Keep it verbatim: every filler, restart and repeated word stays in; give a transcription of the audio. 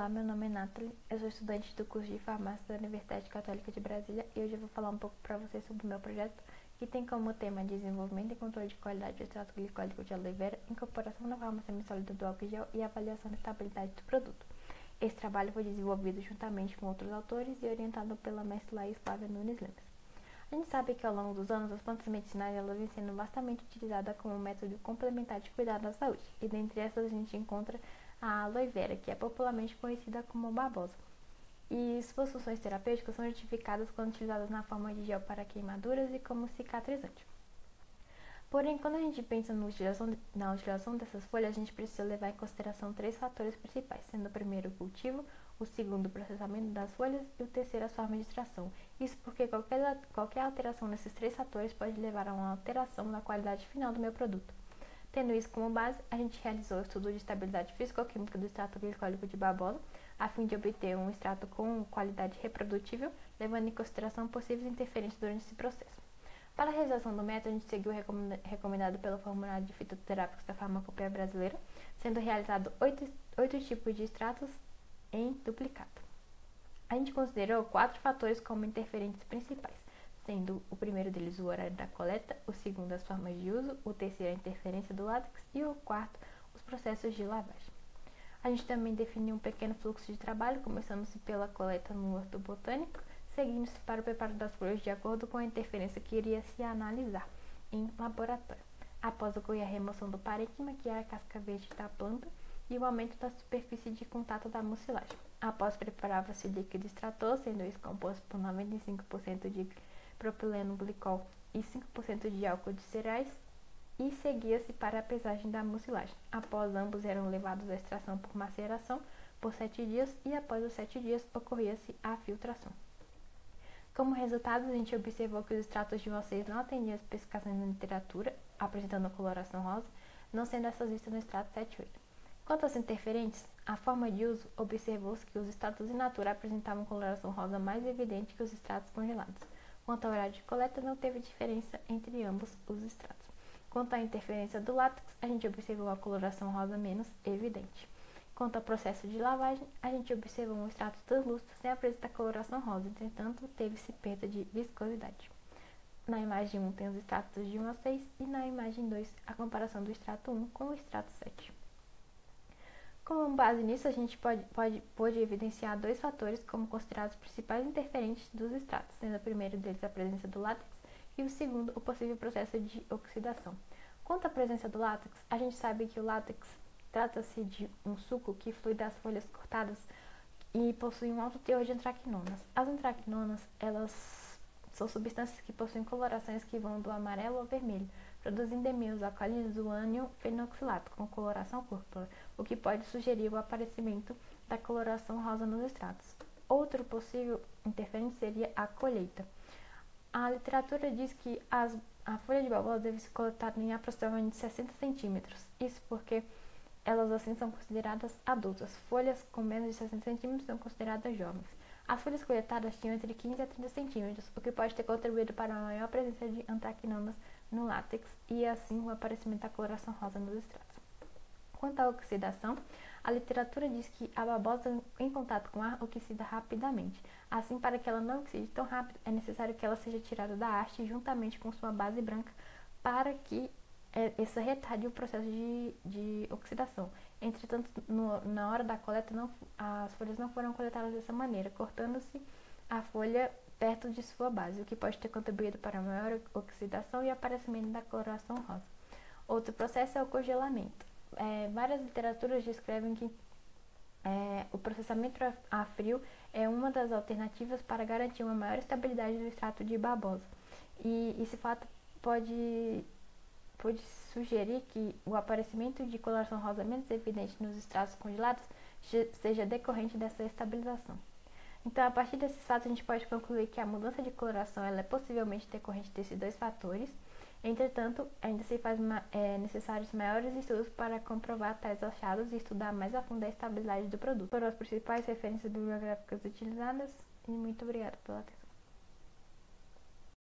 Olá, meu nome é Nathalie, eu sou estudante do curso de farmácia da Universidade Católica de Brasília e hoje eu vou falar um pouco para vocês sobre o meu projeto, que tem como tema desenvolvimento e controle de qualidade do extrato glicólico de aloe vera, incorporação da forma semissólida do álcool gel e avaliação da estabilidade do produto. Esse trabalho foi desenvolvido juntamente com outros autores e orientado pela mestre Laís Flávia Nunes Lemes. A gente sabe que ao longo dos anos as plantas medicinais elas vêm sendo bastante utilizadas como método complementar de cuidado da saúde, e dentre essas a gente encontra a aloe vera, que é popularmente conhecida como babosa. E suas funções terapêuticas são justificadas quando utilizadas na forma de gel para queimaduras e como cicatrizante. Porém, quando a gente pensa na utilização, na utilização dessas folhas, a gente precisa levar em consideração três fatores principais, sendo o primeiro o cultivo, o segundo o processamento das folhas e o terceiro as formas de extração. Isso porque qualquer, qualquer alteração nesses três fatores pode levar a uma alteração na qualidade final do meu produto. Tendo isso como base, a gente realizou o estudo de estabilidade físico-química do extrato glicólico de babosa, a fim de obter um extrato com qualidade reprodutível, levando em consideração possíveis interferências durante esse processo. Para a realização do método, a gente seguiu o recomendado pelo formulário de fitoterápicos da Farmacopeia Brasileira, sendo realizado oito, oito tipos de extratos em duplicado. A gente considerou quatro fatores como interferentes principais, sendo o primeiro deles o horário da coleta, o segundo as formas de uso, o terceiro a interferência do látex e o quarto os processos de lavagem. A gente também definiu um pequeno fluxo de trabalho, começando-se pela coleta no horto botânico, seguindo-se para o preparo das folhas de acordo com a interferência que iria se analisar em laboratório. Após ocorrer a remoção do parênquima, que é a casca verde da planta, e o aumento da superfície de contato da mucilagem. Após preparava-se o líquido extrator, sendo isso composto por noventa e cinco por cento de propileno glicol e cinco por cento de álcool de cereais, e seguia-se para a pesagem da mucilagem. Após ambos eram levados à extração por maceração por sete dias e após os sete dias ocorria-se a filtração. Como resultado, a gente observou que os extratos de vocês não atendiam as especificações na literatura, apresentando coloração rosa, não sendo essas vistas no extrato sete e oito. Quanto aos interferentes, a forma de uso, observou-se que os extratos in natura apresentavam coloração rosa mais evidente que os extratos congelados. Quanto ao horário de coleta, não teve diferença entre ambos os extratos. Quanto à interferência do látex, a gente observou a coloração rosa menos evidente. Quanto ao processo de lavagem, a gente observou um extrato translúcido sem apresentar coloração rosa, entretanto, teve-se perda de viscosidade. Na imagem um tem os extratos de um a seis e na imagem dois a comparação do extrato um com o extrato sete. Com base nisso, a gente pode, pode, pode evidenciar dois fatores como considerados principais interferentes dos extratos, sendo o primeiro deles a presença do látex e o segundo o possível processo de oxidação. Quanto à presença do látex, a gente sabe que o látex trata-se de um suco que flui das folhas cortadas e possui um alto teor de antraquinonas. As antraquinonas, elas são substâncias que possuem colorações que vão do amarelo ao vermelho, produzindo emilos alcalinos do ânion fenoxilato com coloração púrpura, o que pode sugerir o aparecimento da coloração rosa nos extratos. Outro possível interferente seria a colheita. A literatura diz que as, a folha de babosa deve ser coletada em aproximadamente sessenta centímetros, isso porque elas assim são consideradas adultas. Folhas com menos de sessenta centímetros são consideradas jovens. As folhas coletadas tinham entre quinze a trinta centímetros, o que pode ter contribuído para a maior presença de antraquinonas no látex e assim o aparecimento da coloração rosa nos extratos. Quanto à oxidação, a literatura diz que a babosa em contato com ar oxida rapidamente. Assim, para que ela não oxide tão rápido, é necessário que ela seja tirada da haste juntamente com sua base branca para que essa retarde o processo de, de oxidação. Entretanto, no, na hora da coleta, não, as folhas não foram coletadas dessa maneira, cortando-se a folha perto de sua base, o que pode ter contribuído para a maior oxidação e aparecimento da coloração rosa. Outro processo é o congelamento. É, várias literaturas descrevem que é, o processamento a, a frio é uma das alternativas para garantir uma maior estabilidade do extrato de babosa. E esse fato pode pode sugerir que o aparecimento de coloração rosa menos evidente nos extratos congelados seja decorrente dessa estabilização. Então, a partir desses fatos, a gente pode concluir que a mudança de coloração ela é possivelmente decorrente desses dois fatores. Entretanto, ainda se faz é, necessários maiores estudos para comprovar tais achados e estudar mais a fundo a estabilidade do produto. Foram as principais referências bibliográficas utilizadas e muito obrigada pela atenção.